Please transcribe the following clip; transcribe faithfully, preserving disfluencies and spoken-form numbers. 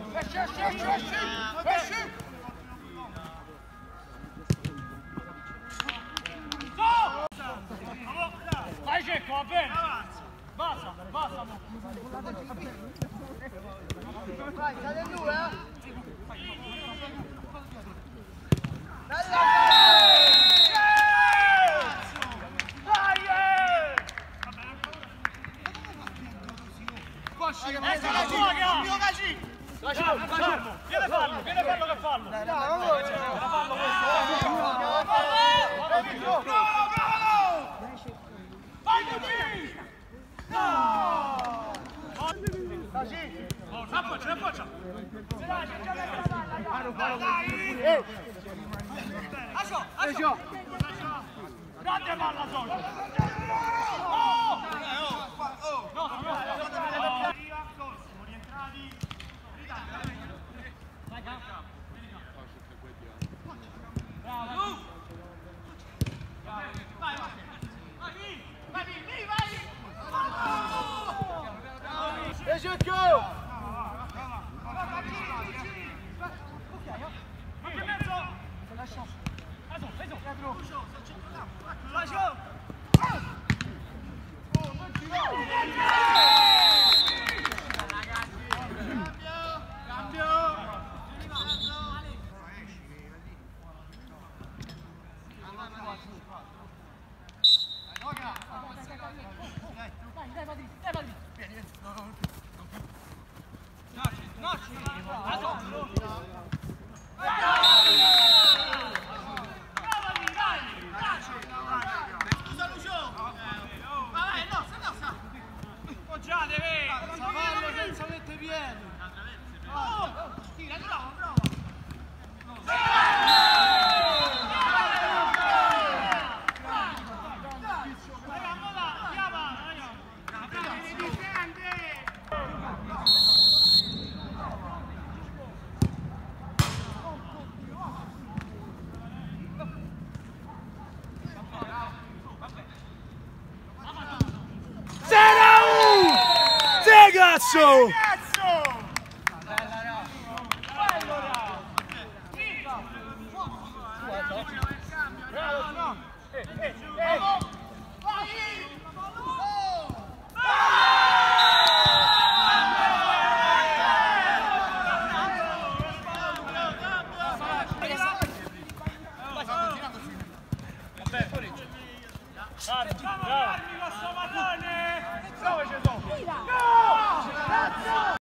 Esci, esci, esci, esci! Esci! Vai Cecco, va bene! Basta, basta! Vai, sale in due, eh! Bella! Dai! Ecco la tua che ha! Mio Cacì! Lasciamo, lasciamo! Viene fallo, viene fallo che fallo! Dai, dai, dai! Viene fallo questo! Bravo, bravo! Vai Cacì! No! Cacì! Appoggia, appoggia! Dai! Ascio, ascio! Grande palla solo! Oh! No, no! Siamo rientrati! Bravo! Vai, vai! Vai, vai, vai! E Cecco! Cazzo! Bravo, Armi, questo matone!